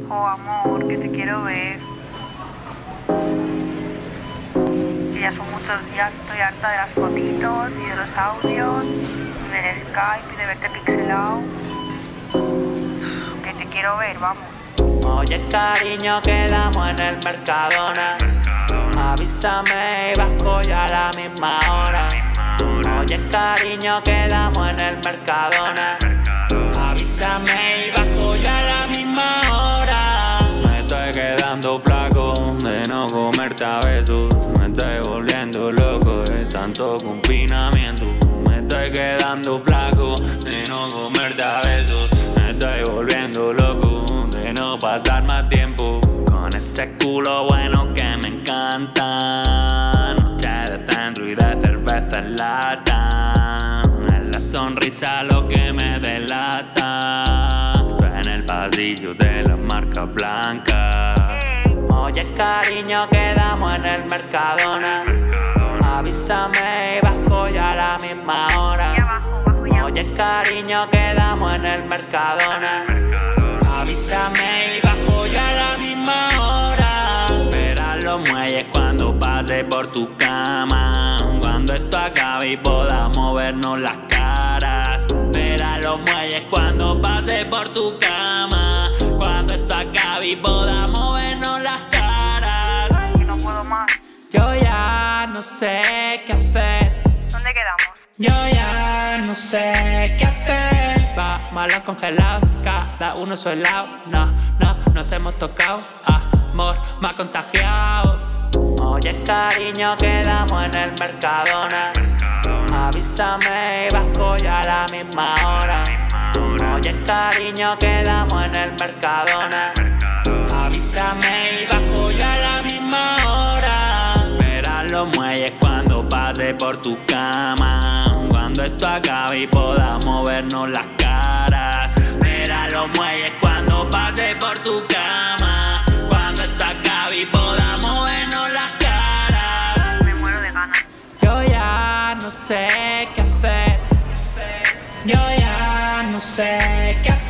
Oh, amor, que te quiero ver. Que ya son muchos días, estoy harta de las fotitos y de los audios, del Skype y de verte pixelado. Que te quiero ver, vamos. Oye, cariño, quedamos en el Mercadona. Avísame y bajo ya a la misma hora. Oye, cariño, quedamos en el Mercadona. Avísame y bajo ya a la misma hora. Me estoy quedando flaco de no comerte a besos. Me estoy volviendo loco de tanto confinamiento. Me estoy quedando flaco de no comerte a besos. Me estoy volviendo loco de no pasar más tiempo con ese culo bueno que me encanta. Noche de centro y de cerveza en lata. Es la sonrisa lo que me delata. En el pasillo de las marcas blancas. Oye, cariño, quedamos en el Mercadona. Avísame y bajo ya a la misma hora. Oye, cariño, quedamos en el Mercadona. Avísame y bajo ya a la misma hora. Verás los muelles cuando pase por tu cama. Cuando esto acabe y podamos vernos las caras. Verás los muelles cuando pase por tu cama. Cuando esto acabe y podamos vernos las caras. Ay, no puedo más. Yo ya no sé qué hacer. ¿Dónde quedamos? Yo ya no sé qué hacer. Vamos a los congelados, cada uno su lado. No nos hemos tocado. Amor, me ha contagiado. Oye, cariño, quedamos en el Mercadona. Avísame y bajo ya a la misma hora. Oye, cariño, quedamos en el Mercadona. Avísame y bajo ya a la misma hora. Verás los muelles cuando pase por tu cama. Cuando esto acabe y podamos vernos las caras. Verás los muelles cuando pase por tu cama. Cuando esto acabe y podamos vernos las caras. Me muero de ganas. Yo ya no sé qué hacer. Yo ya no sé qué hacer.